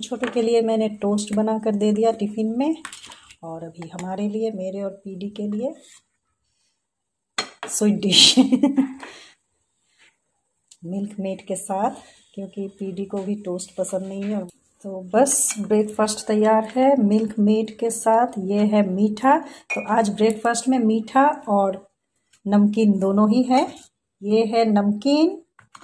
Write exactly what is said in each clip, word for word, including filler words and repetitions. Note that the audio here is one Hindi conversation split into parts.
छोटू के लिए मैंने टोस्ट बना कर दे दिया टिफ़िन में, और अभी हमारे लिए, मेरे और पीडी के लिए स्वीट डिश मिल्क मेड के साथ, क्योंकि पीडी को भी टोस्ट पसंद नहीं है। तो बस ब्रेकफास्ट तैयार है मिल्क मेड के साथ। ये है मीठा, तो आज ब्रेकफास्ट में मीठा और नमकीन दोनों ही है। ये है नमकीन,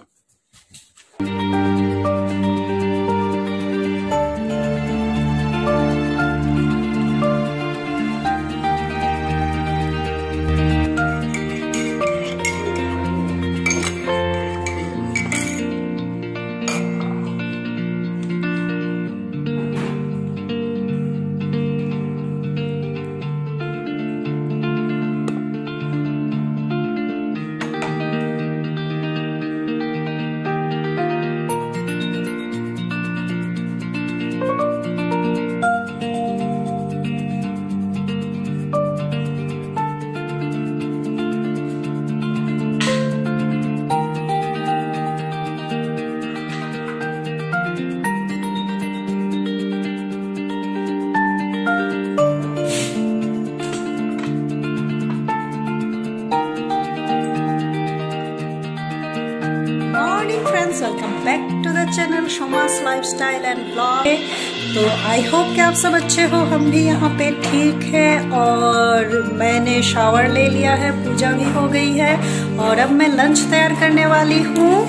welcome back to the channel Shoma's lifestyle and blog. तो आई होप कि आप सब अच्छे हो, हम भी यहाँ पे ठीक है। और मैंने शावर ले लिया है, पूजा भी हो गई है, और अब मैं लंच तैयार करने वाली हूँ।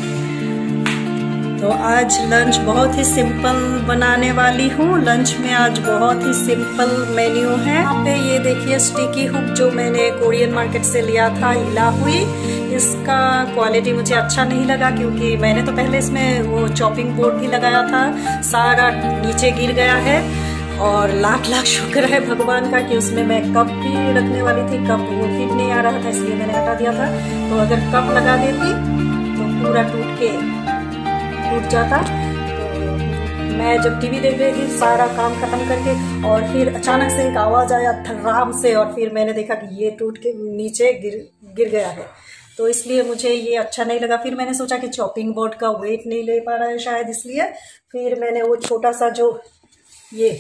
तो आज लंच बहुत ही सिंपल बनाने वाली हूँ। लंच में आज बहुत ही सिंपल मेन्यू है। यहाँ पे ये देखिए स्टिकी हुक जो मैंने कोरियन मार्केट से लिया था, इला हुई। इसका क्वालिटी मुझे अच्छा नहीं लगा, क्योंकि मैंने तो पहले इसमें वो चॉपिंग बोर्ड भी लगाया था, सारा नीचे गिर गया है। और लाख लाख शुक्र है भगवान का कि उसमें मैं कप भी रखने वाली थी, कप वो फिट नहीं आ रहा था, इसलिए मैंने हटा दिया था। तो अगर कप लगा देती तो पूरा टूट के टूट जाता। तो मैं जब टीवी देख रही थी, सारा काम खत्म करके, और फिर अचानक से एक आवाज आया धड़ाम से, और फिर मैंने देखा कि ये टूट के नीचे गिर गिर गया है। तो इसलिए मुझे ये अच्छा नहीं लगा। फिर मैंने सोचा कि चॉपिंग बोर्ड का वेट नहीं ले पा रहा है शायद, इसलिए फिर मैंने वो छोटा सा जो ये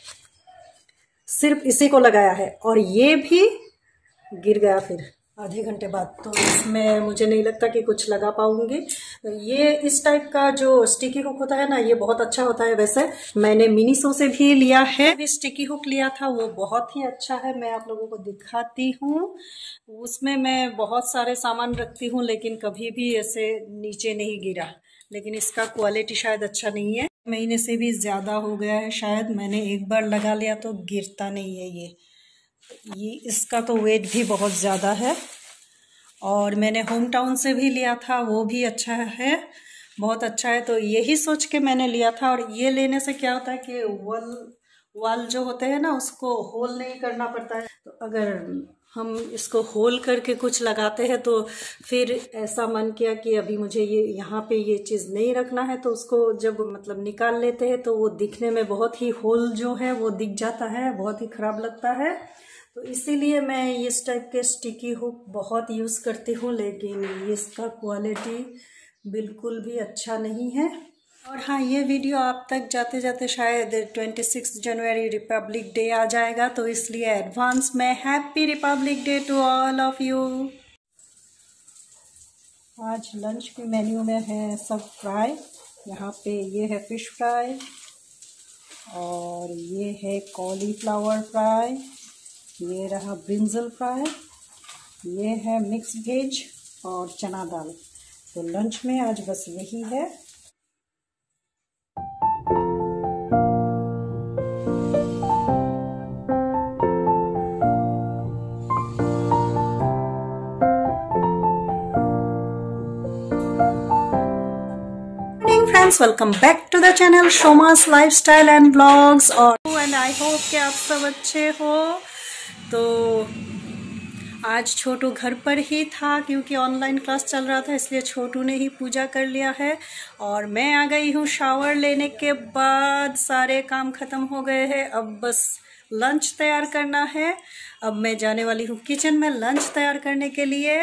सिर्फ इसी को लगाया है, और ये भी गिर गया फिर आधे घंटे बाद। तो इसमें मुझे नहीं लगता कि कुछ लगा पाऊंगी। ये इस टाइप का जो स्टिकी हुक होता है ना, ये बहुत अच्छा होता है। वैसे मैंने मिनीसो से भी लिया है, भी स्टिकी हुक लिया था, वो बहुत ही अच्छा है। मैं आप लोगों को दिखाती हूँ। उसमें मैं बहुत सारे सामान रखती हूँ, लेकिन कभी भी ऐसे नीचे नहीं गिरा। लेकिन इसका क्वालिटी शायद अच्छा नहीं है, महीने से भी ज्यादा हो गया है शायद। मैंने एक बार लगा लिया तो गिरता नहीं है ये ये इसका तो वेट भी बहुत ज़्यादा है। और मैंने होम टाउन से भी लिया था, वो भी अच्छा है, बहुत अच्छा है। तो यही सोच के मैंने लिया था। और ये लेने से क्या होता है कि वॉल वाल जो होते हैं ना, उसको होल नहीं करना पड़ता है। तो अगर हम इसको होल करके कुछ लगाते हैं तो फिर ऐसा मन किया कि अभी मुझे ये यहाँ पे ये चीज़ नहीं रखना है, तो उसको जब मतलब निकाल लेते हैं तो वो दिखने में बहुत ही होल जो है वो दिख जाता है, बहुत ही खराब लगता है। तो इसीलिए मैं इस टाइप के स्टिकी हुक बहुत यूज़ करती हूँ, लेकिन इसका क्वालिटी बिल्कुल भी अच्छा नहीं है। और हाँ, ये वीडियो आप तक जाते जाते शायद छब्बीस जनवरी रिपब्लिक डे आ जाएगा, तो इसलिए एडवांस में happy republic day to all of you. आज लंच के मेन्यू में है सब फ्राई। यहाँ पे ये है फिश फ्राई, और ये है कॉलीफ्लावर फ्राई, ये रहा ब्रिंजल फ्राई, ये है मिक्स वेज और चना दाल। तो लंच में आज बस यही है। Friends, welcome back to the channel Shoma's lifestyle and blogs. और एंड आई होप कि आप सब अच्छे हो। तो आज छोटू घर पर ही था, क्योंकि ऑनलाइन क्लास चल रहा था, इसलिए छोटू ने ही पूजा कर लिया है। और मैं आ गई हूँ शावर लेने के बाद, सारे काम खत्म हो गए हैं। अब बस लंच तैयार करना है। अब मैं जाने वाली हूँ किचन में लंच तैयार करने के लिए।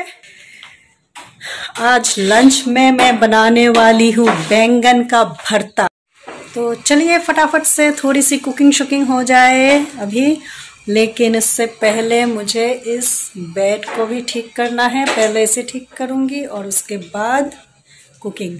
आज लंच में मैं बनाने वाली हूँ बैंगन का भरता। तो चलिए फटाफट से थोड़ी सी कुकिंग शुकिंग हो जाए अभी, लेकिन इससे पहले मुझे इस बेड को भी ठीक करना है। पहले इसे ठीक करूँगी और उसके बाद कुकिंग।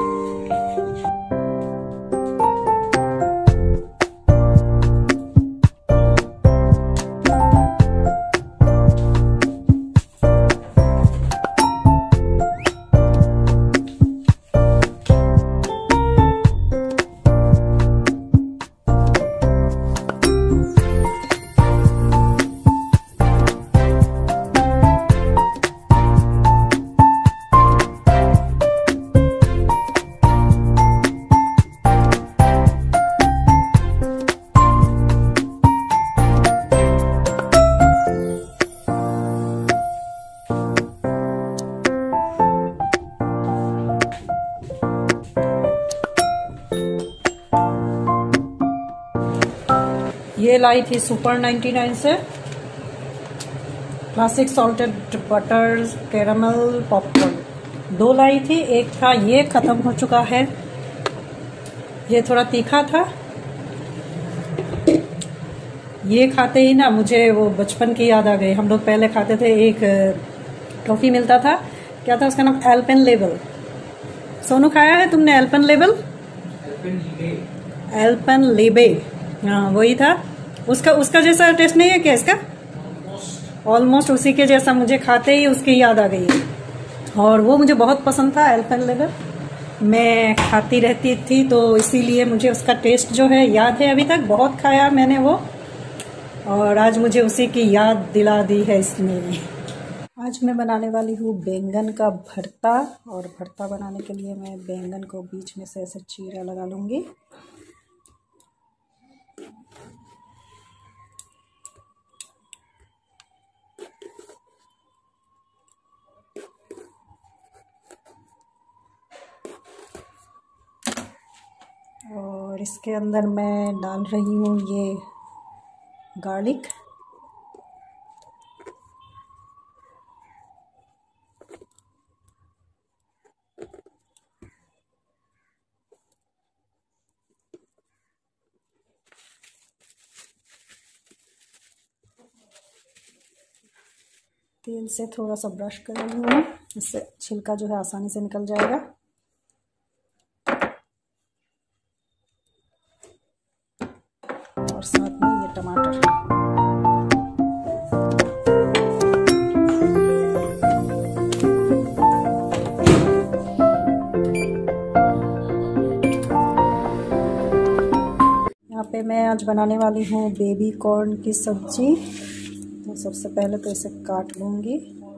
ये लाई थी सुपर निन्यानवे से classic salted butter caramel popcorn. दो लाई थी, एक था ये खत्म हो चुका है, ये थोड़ा तीखा था। ये खाते ही ना मुझे वो बचपन की याद आ गई। हम लोग पहले खाते थे, एक टॉफी मिलता था, क्या था उसका नाम, एल्पेनलिबे। सोनू खाया है तुमने एल्पेनलिबे? एल्पेनलिबे, हाँ वही था। उसका उसका जैसा टेस्ट नहीं है क्या इसका? ऑलमोस्ट उसी के जैसा। मुझे खाते ही उसकी याद आ गई है, और वो मुझे बहुत पसंद था एल्पेनलिबे। मैं खाती रहती थी, तो इसीलिए मुझे उसका टेस्ट जो है याद है अभी तक। बहुत खाया मैंने वो, और आज मुझे उसी की याद दिला दी है इसने। आज मैं बनाने वाली हूँ बैंगन का भरता, और भरता बनाने के लिए मैं बैंगन को बीच में से ऐसे चीरा लगा लूँगी। और इसके अंदर मैं डाल रही हूँ ये गार्लिक। तेल से थोड़ा सा ब्रश कर रही हूँ, इससे छिलका जो है आसानी से निकल जाएगा। और साथ में ये टमाटर। यहाँ पे मैं आज बनाने वाली हूँ बेबी कॉर्न की सब्जी। तो सबसे पहले तो इसे काट लूँगी।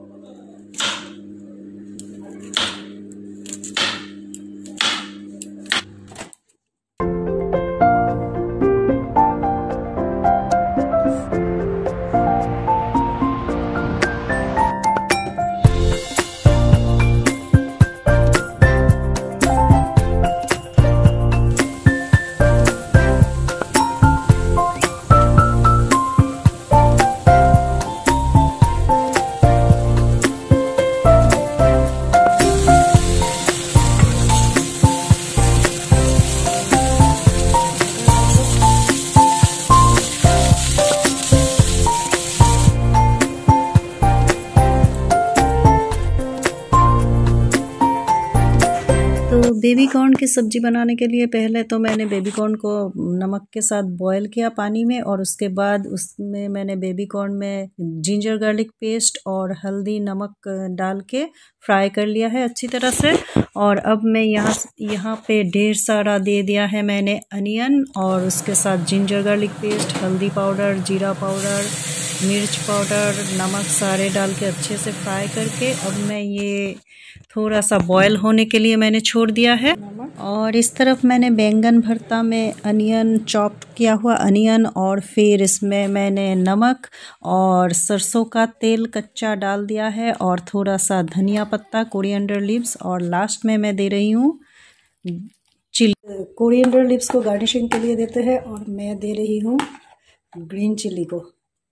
बेबी कॉर्न की सब्ज़ी बनाने के लिए पहले तो मैंने बेबी कॉर्न को नमक के साथ बॉयल किया पानी में, और उसके बाद उसमें मैंने बेबी कॉर्न में जिंजर गार्लिक पेस्ट और हल्दी नमक डाल के फ्राई कर लिया है अच्छी तरह से। और अब मैं यहाँ यहाँ पे ढेर सारा दे दिया है मैंने अनियन, और उसके साथ जिंजर गार्लिक पेस्ट, हल्दी पाउडर, जीरा पाउडर, मिर्च पाउडर, नमक सारे डाल के अच्छे से फ्राई करके अब मैं ये थोड़ा सा बॉयल होने के लिए मैंने छोड़ दिया है। और इस तरफ मैंने बैंगन भरता में अनियन, चॉप किया हुआ अनियन, और फिर इसमें मैंने नमक और सरसों का तेल कच्चा डाल दिया है, और थोड़ा सा धनिया पत्ता, कोरिएंडर लीव्स, और लास्ट में मैं दे रही हूँ चिली। कोरिएंडर लीव्स को गार्निशिंग के लिए देते हैं, और मैं दे रही हूँ ग्रीन चिली को,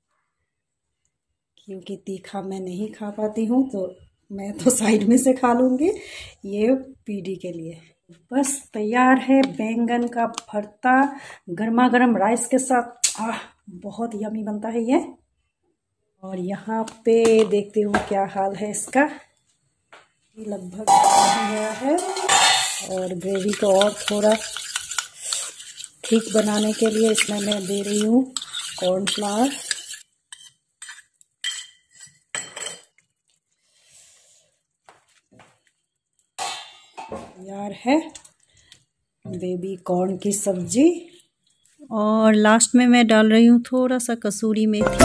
क्योंकि तीखा मैं नहीं खा पाती हूँ, तो मैं तो साइड में से खा लूँगी, ये पीडी के लिए। बस तैयार है बैंगन का भरता गर्मा गर्म राइस के साथ। आह बहुत यमी बनता है ये। और यहाँ पे देखती हूँ क्या हाल है इसका। लगभग हो गया है और ग्रेवी को और थोड़ा ठीक बनाने के लिए इसमें मैं दे रही हूँ कॉर्नफ्लावर। तैयार है बेबी कॉर्न की सब्जी। और लास्ट में मैं डाल रही हूँ थोड़ा सा कसूरी मेथी।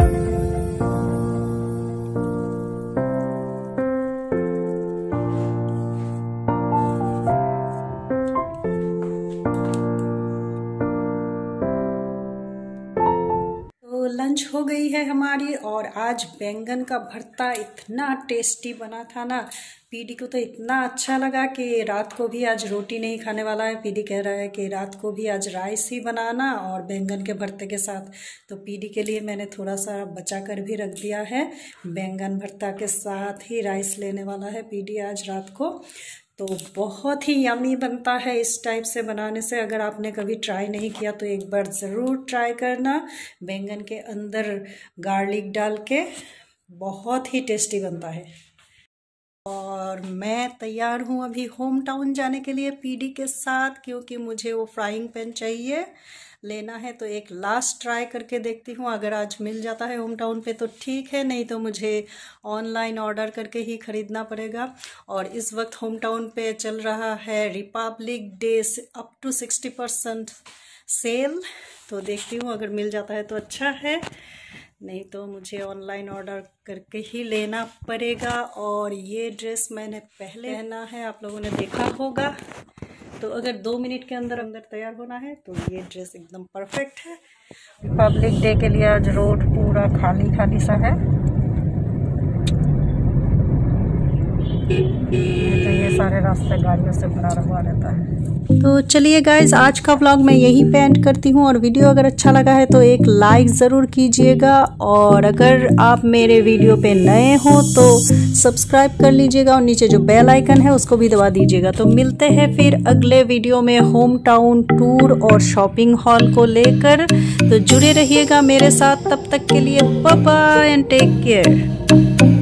लंच हो गई है हमारी और आज बैंगन का भरता इतना टेस्टी बना था ना। पीडी को तो इतना अच्छा लगा कि रात को भी आज रोटी नहीं खाने वाला है। पीडी कह रहा है कि रात को भी आज राइस ही बनाना और बैंगन के भरते के साथ। तो पीडी के लिए मैंने थोड़ा सा बचा कर भी रख दिया है। बैंगन भरता के साथ ही राइस लेने वाला है पीडी आज रात को। तो बहुत ही यमी बनता है इस टाइप से बनाने से। अगर आपने कभी ट्राई नहीं किया तो एक बार ज़रूर ट्राई करना। बैंगन के अंदर गार्लिक डाल के बहुत ही टेस्टी बनता है। और मैं तैयार हूँ अभी होम टाउन जाने के लिए पीडी के साथ, क्योंकि मुझे वो फ्राइंग पैन चाहिए लेना है। तो एक लास्ट ट्राई करके देखती हूँ, अगर आज मिल जाता है होम टाउन पे तो ठीक है, नहीं तो मुझे ऑनलाइन ऑर्डर करके ही ख़रीदना पड़ेगा। और इस वक्त होम टाउन पे चल रहा है republic day up to sixty percent sale. तो देखती हूँ अगर मिल जाता है तो अच्छा है, नहीं तो मुझे ऑनलाइन ऑर्डर करके ही लेना पड़ेगा। और ये ड्रेस मैंने पहले पहना है, आप लोगों ने देखा होगा। तो अगर दो मिनट के अंदर अंदर तैयार होना है तो ये ड्रेस एकदम परफेक्ट है। रिपब्लिक डे के लिए आज रोड पूरा खाली खाली सा है। तो ये सारे रास्ते गाड़ियों से भरा हुआ रहता है। तो चलिए गाइज, आज का व्लॉग मैं यहीं पे एंड करती हूँ। और वीडियो अगर अच्छा लगा है तो एक लाइक ज़रूर कीजिएगा। और अगर आप मेरे वीडियो पे नए हो तो सब्सक्राइब कर लीजिएगा और नीचे जो बेल आइकन है उसको भी दबा दीजिएगा। तो मिलते हैं फिर अगले वीडियो में होम टाउन टूर और शॉपिंग हॉल को लेकर। तो जुड़े रहिएगा मेरे साथ, तब तक के लिए bye bye and take care.